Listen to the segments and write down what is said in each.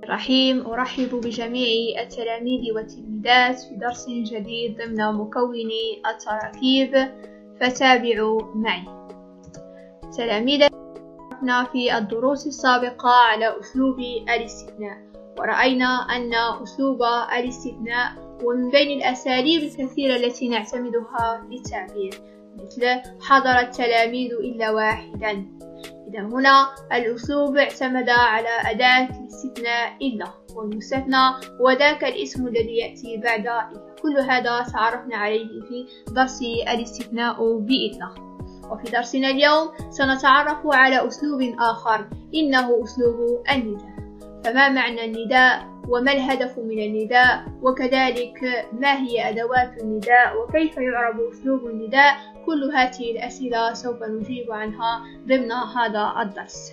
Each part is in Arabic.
الرحيم. أرحب بجميع التلاميذ والتلميذات في درس جديد ضمن مكوني التراكيب، فتابعوا معي. تلاميذ، عرفنا في الدروس السابقة على أسلوب الاستثناء، ورأينا أن أسلوب الاستثناء هو من بين الأساليب الكثيرة التي نعتمدها للتعبير، مثل حضر التلاميذ إلا واحدا. إذا هنا الأسلوب اعتمد على أداة الاستثناء إلا، والمستثنى هو ذاك الاسم الذي يأتي بعد إلا. كل هذا تعرفنا عليه في درس الاستثناء بإلا. وفي درسنا اليوم سنتعرف على أسلوب آخر، إنه أسلوب النداء. فما معنى النداء؟ وما الهدف من النداء؟ وكذلك ما هي أدوات النداء؟ وكيف يعرب أسلوب النداء؟ كل هذه الأسئلة سوف نجيب عنها ضمن هذا الدرس.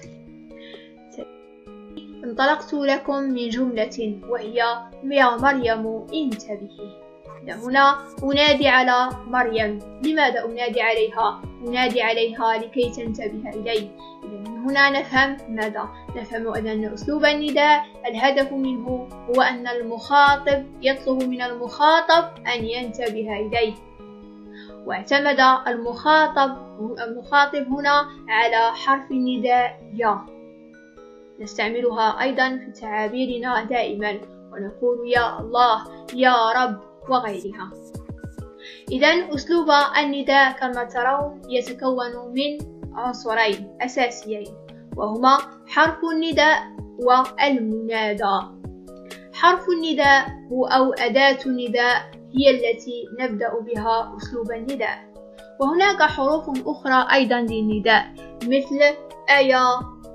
انطلقت لكم من جملة وهي: يا مريم انتبهي. هنا أنادي على مريم. لماذا أنادي عليها؟ أنادي عليها لكي تنتبه إلي. من هنا نفهم ماذا؟ نفهم أن أسلوب النداء الهدف منه هو أن المخاطب يطلب من المخاطب أن ينتبه إليه، واعتمد المخاطب هنا على حرف النداء يا. نستعملها أيضا في تعابيرنا دائما، ونقول يا الله، يا رب، وغيرها. إذن أسلوب النداء كما ترون يتكون من عنصرين أساسيين، وهما حرف النداء والمنادى. حرف النداء أو أداة النداء هي التي نبدأ بها أسلوب النداء. وهناك حروف أخرى أيضا للنداء، مثل أيا،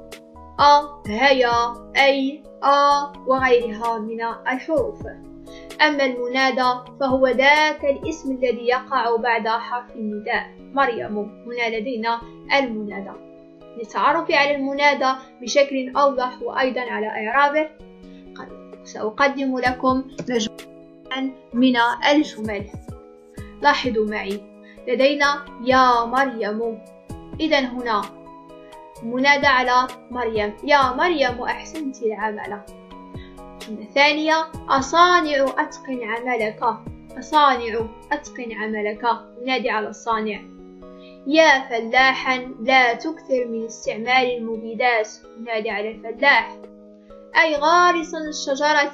هيا، أي، وغيرها من الحروف. أما المنادى فهو ذاك الاسم الذي يقع بعد حرف النداء. مريم، هنا لدينا المنادى. للتعرف على المنادى بشكل أوضح وأيضا على إعرابه سأقدم لكم مجموعة من الجمل. لاحظوا معي، لدينا يا مريم. إذن هنا منادى على مريم: يا مريم أحسنت العمل. الجملة الثانية: أصانع أتقن عملك. أصانع أتقن عملك، منادي على الصانع. يا فلاحا لا تكثر من استعمال المبيدات، منادي على الفلاح. أي غارس الشجرة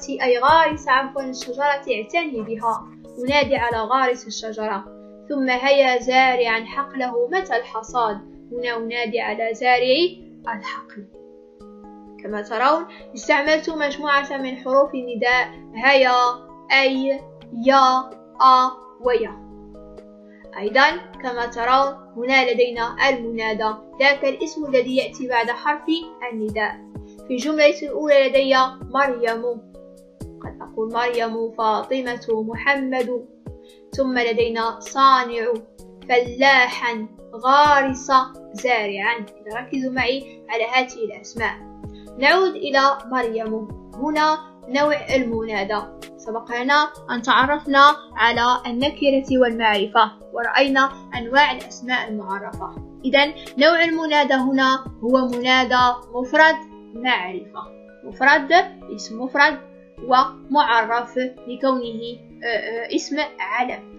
اعتني بها، منادي على غارس الشجرة. ثم هيا زارعا حقله متى الحصاد، هنا منادي على زارعي الحقل. كما ترون استعملت مجموعة من حروف النداء: هيا، أي، يا، ويا. أيضا كما ترون هنا لدينا المنادى، ذاك الاسم الذي يأتي بعد حرف النداء. في الجملة الأولى لدي مريم، قد أقول مريم، فاطمة، محمد. ثم لدينا صانع، فلاحا، غارس، زارعا. ركزوا معي على هذه الأسماء. نعود إلى مريم. هنا نوع المنادى. سبق لنا أن تعرفنا على النكرة والمعرفة، ورأينا أنواع الأسماء المعرفة. إذن نوع المنادى هنا هو منادى مفرد معرفة. مفرد، اسم مفرد، ومعرف لكونه اسم علم.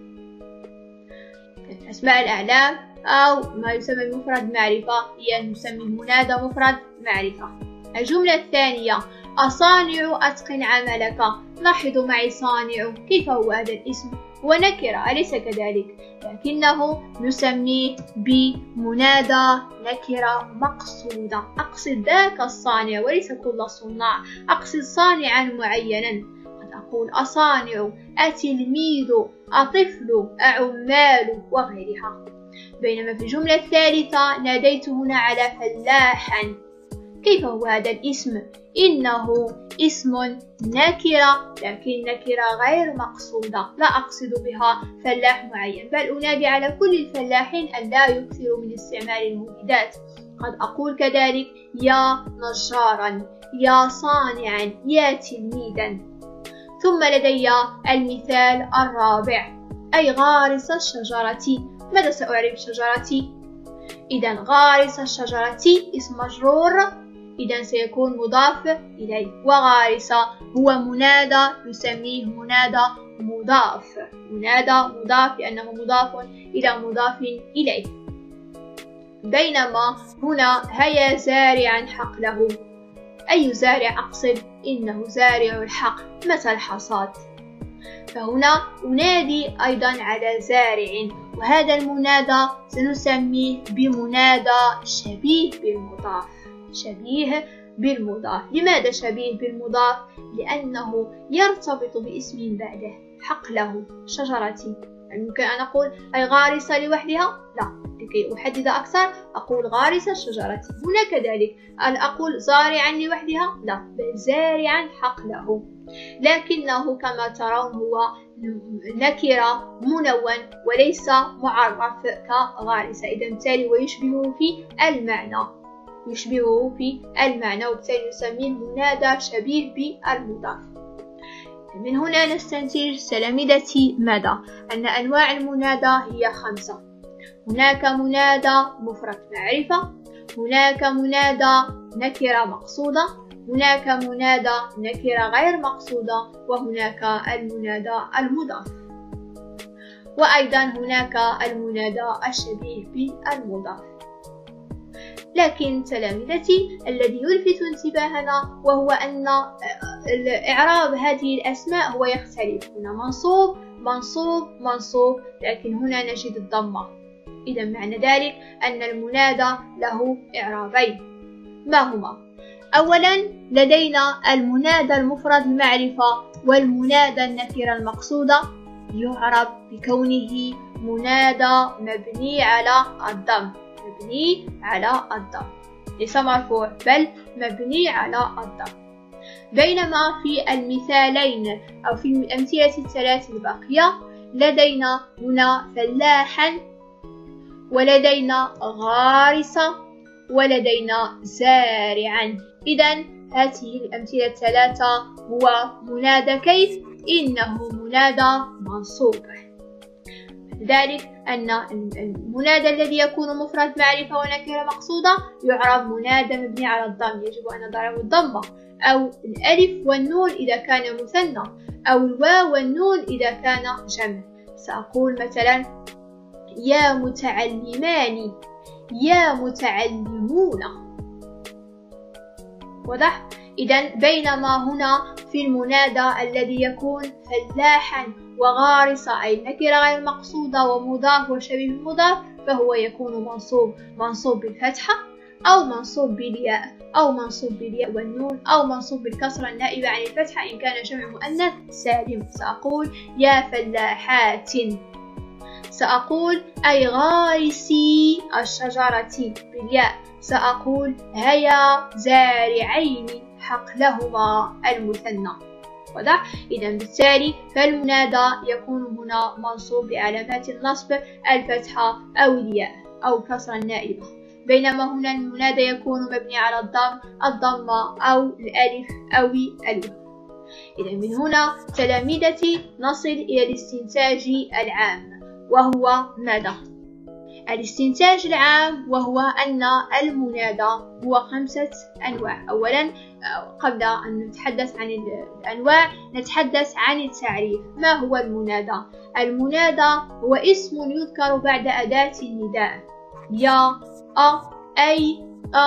أسماء الأعلام أو ما يسمى بمفرد معرفة هي نسميه منادى مفرد معرفة. الجملة الثانية: أصانع أتقن عملك. لاحظوا معي صانع، كيف هو هذا الاسم؟ هو نكرة، أليس كذلك؟ لكنه نسميه بمنادى نكرة مقصودة. أقصد ذاك الصانع وليس كل الصناع، أقصد صانعا معينا. قد أقول أصانع، أتلميذ، أطفل، أعمال، وغيرها. بينما في الجملة الثالثة ناديت هنا على فلاحا. كيف هو هذا الاسم؟ إنه اسم نكرة، لكن نكرة غير مقصودة، لا أقصد بها فلاح معين، بل أنادي على كل الفلاحين أن لا يكثروا من استعمال المبيدات. قد أقول كذلك يا نجارا، يا صانعا، يا تلميذا. ثم لدي المثال الرابع: أي غارس الشجرة. ماذا سأعرف شجرتي؟ إذا غارس الشجرة اسم مجرور إذا سيكون مضاف إليه. وغارس هو منادى نسميه منادى مضاف، منادى مضاف لأنه مضاف إلى مضاف إليه. بينما هنا هيا زارعا حقله، أي زارع أقصد؟ إنه زارع الحقل متى الحصاد، فهنا أنادي أيضا على زارع، وهذا المنادى سنسميه بمنادى شبيه بالمضاف، شبيه بالمضاف. لماذا شبيه بالمضاف؟ لأنه يرتبط باسم بعده، حقله، شجرتي. يمكن أن أقول أي غارسة لوحدها؟ لا، لكي أحدد أكثر أقول غارسة شجرتي. هنا كذلك هل أقول زارعا لوحدها؟ لا، بل زارعا حقله، لكنه كما ترون هو نكرة منون وليس معرف كغارسة، إذا بالتالي ويشبهه في المعنى، يشبهه في المعنى، وبالتالي نسميه منادى شبيه بالمضاف. من هنا نستنتج تلاميذتي ماذا؟ أن أنواع المنادى هي 5. هناك منادى مفرد معرفة، هناك منادى نكرة مقصودة، هناك منادى نكرة غير مقصودة، وهناك المنادى المضاف، وأيضا هناك المنادى الشبيه بالمضاف. لكن تلاميذتي الذي يلفت انتباهنا وهو أن إعراب هذه الأسماء هو يختلف، هنا منصوب منصوب منصوب، لكن هنا نجد الضمة. إذا معنى ذلك أن المنادى له إعرابين، ما هما؟ أولا لدينا المنادى المفرد المعرفة والمنادى النكرة المقصودة، يعرب بكونه منادى مبني على الضم، مبني على الضم، ليس مرفوع بل مبني على الضم. بينما في المثالين أو في الأمثلة الثلاث الباقية لدينا هنا فلاحا، ولدينا غارسة، ولدينا زارعا. إذا هذه الأمثلة الثلاثة هو منادى كيف؟ إنه منادى منصوب. ذلك أن المنادى الذي يكون مفرد معرفة ونكرة مقصودة يعرب منادى مبني على الضم، يجب أن نضع الضمة، أو الألف والنون إذا كان مثنى، أو الواو والنون إذا كان جمع. سأقول مثلا يا متعلمان، يا متعلمون، واضح؟ إذا بينما هنا في المنادى الذي يكون فلاحا وغارسة أي نكرة غير مقصودة ومضاف وشبيه المضاف، فهو يكون منصوب بالفتحة أو منصوب بالياء أو منصوب بالياء والنون أو منصوب بالكسرة النائبة عن الفتحة إن كان جمع مؤنث سالم. سأقول يا فلاحات، سأقول أي غارسي الشجرة بالياء، سأقول هيا زارعين حقلهما المثنى، واضح؟ إذا بالتالي فالمنادى يكون هنا منصوب بعلامات النصب الفتحة أو الياء أو الكسرة النائبة، بينما هنا المنادى يكون مبني على الضمة أو الألف أو الواو. إذا من هنا تلاميذتي نصل إلى الاستنتاج العام، وهو ماذا؟ الاستنتاج العام وهو أن المنادى هو 5 أنواع. أولا قبل أن نتحدث عن الأنواع نتحدث عن التعريف. ما هو المنادى؟ المنادى هو اسم يذكر بعد أداة النداء، يا، أي،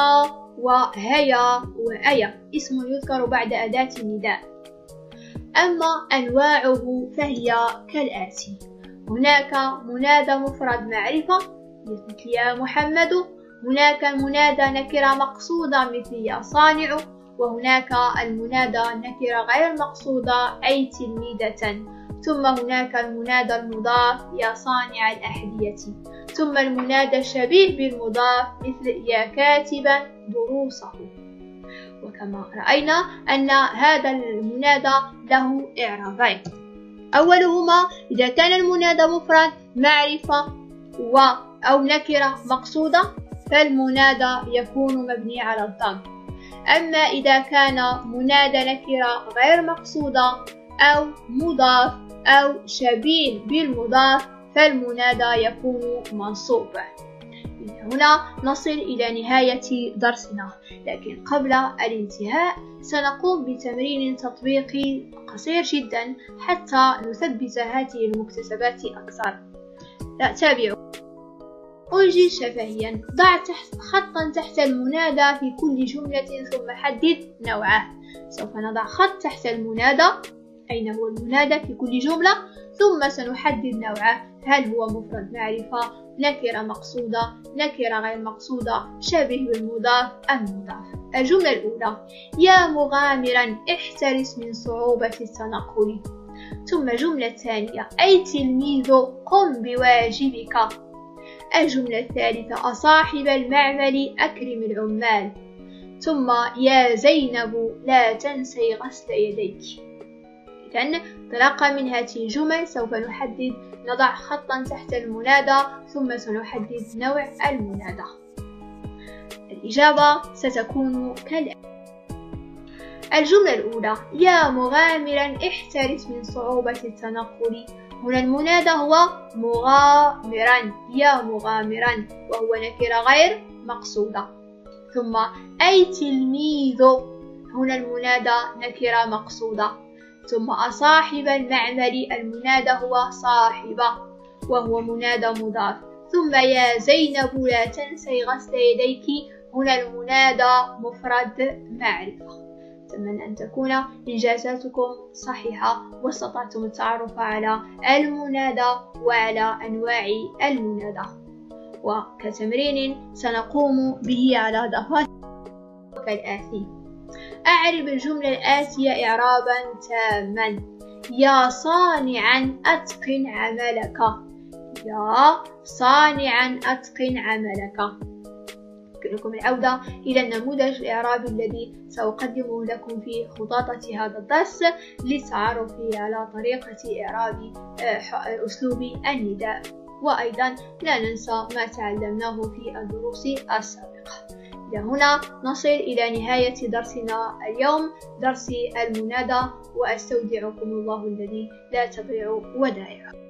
وهيا وأيا، اسم يذكر بعد أداة النداء. أما أنواعه فهي كالآتي: هناك منادى مفرد معرفة مثل يا محمد، هناك المنادى نكرة مقصودة مثل يا صانع، وهناك المنادى نكرة غير مقصودة أي تلميذة، ثم هناك المنادى المضاف يا صانع الأحذية، ثم المنادى الشبيه بالمضاف مثل يا كاتبا دروسه. وكما رأينا أن هذا المنادى له إعرابين: أولهما إذا كان المنادى مفرد معرفة أو نكرة مقصودة فالمنادى يكون مبني على الضم، أما إذا كان منادى نكرة غير مقصودة أو مضاف أو شبيه بالمضاف فالمنادى يكون منصوب. هنا نصل إلى نهاية درسنا، لكن قبل الانتهاء سنقوم بتمرين تطبيقي قصير جدا حتى نثبت هذه المكتسبات أكثر. تابعوا. أوجد شفهيا. ضع خطا تحت المنادى في كل جملة ثم حدد نوعه. سوف نضع خط تحت المنادى، أين هو المنادى في كل جملة، ثم سنحدد نوعه، هل هو مفرد معرفة، نكرة مقصودة، نكرة غير مقصودة، شبيه بالمضاف أم مضاف. الجملة الأولى: يا مغامرا احترس من صعوبة التنقل. ثم الجملة الثانية: أي تلميذ قم بواجبك. الجملة الثالثة: أصاحب المعمل أكرم العمال. ثم يا زينب لا تنسي غسل يديك. إذن انطلاقا من هذه الجمل سوف نضع خطا تحت المنادى ثم سنحدد نوع المنادى. الإجابة ستكون كالآتي: الجملة الأولى: يا مغامرا احترس من صعوبة التنقل. هنا المنادى هو مغامرا، يا مغامرا، وهو نكرة غير مقصودة. ثم أي تلميذ، هنا المنادى نكرة مقصودة. ثم أصاحب المعمل، المنادى هو صاحبة وهو منادى مضاف. ثم يا زينب لا تنسي غسل يديك، هنا المنادى مفرد معرفة. أتمنى أن تكون إنجازاتكم صحيحة واستطعتم التعرف على المنادى وعلى أنواع المنادى. وكتمرين سنقوم به على دفاتر كالآتي: أعرب الجملة الآتية إعرابا تاما. يا صانعا أتقن عملك. يا صانعا أتقن عملك. يمكنكم العودة إلى النموذج الإعرابي الذي سأقدمه لكم في خطاطة هذا الدرس للتعرف على طريقة إعراب أسلوب النداء. وأيضا لا ننسى ما تعلمناه في الدروس السابقة. إلى هنا نصل إلى نهاية درسنا اليوم، درس المنادى، وأستودعكم الله الذي لا تضيع ودائعه.